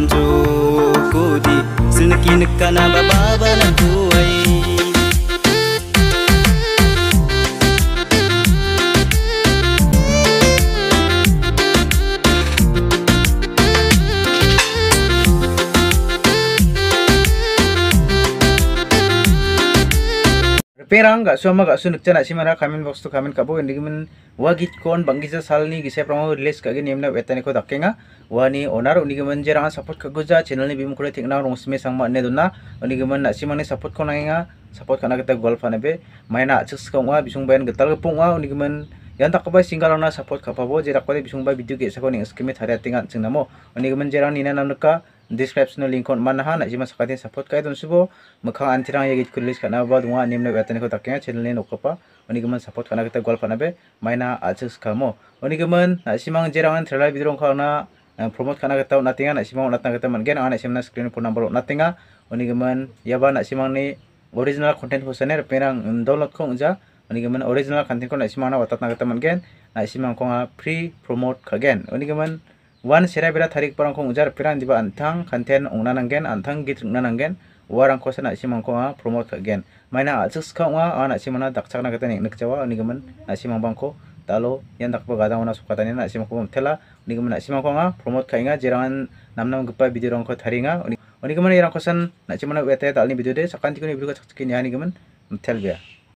namju kudi silkin kana baba na kuai Perang gak suama gak sunuk cana simana kamin box tu kamin kabo ini gemen wagit kon bangkisa salni gise promo release kage nemna wetani ko dakenga wani onar uni gemen jerangan support kagoja channel ni bim kule tikna rong sme sangma ne donna uni gemen nak simane support ko nangenga support kana kita golf anabe maina achus kongwa bisung bayan getal gepongwa uni gemen yang tak kabai singgalona support kapabo jerak kole bisung bai video ge sakoni skeme thare tingan chingnamo uni gemen jerang nina namnuka description link on manaha nak jima sakati support kai don subo mukha antirang yagit kulis kana ba dunga nimna wetani ko takya channel ni nokapa oni gemen support kana kita gol panabe maina achus kamo oni gemen nak simang jerangan threla bidrong khana promote kana kita natinga nak simang natna kita mangen ana simna screen phone number natinga oni gemen yaba nak simang ni original content hosane perang download ko unja oni gemen original content ko nak simang na watatna kita mangen nak simang ko free promote kagen oni gemen wan serai bera tarik parang kong ujar piran diba antang kanten ongna nanggen antang git rungna nanggen warang kosa nak simang konga promote again maina achus konga ana simana dakchakna kata nek jawa ni gemen nak simang bangko talo yang dakpa gadang ona sukatani nak simang ko tela ni gemen nak simang konga promote kainga jerangan namnam gepa video rong ko tharinga oni gemen irang kosan nak simana wete talni video de sakanti ko ni video ko chakini ani gemen tel bia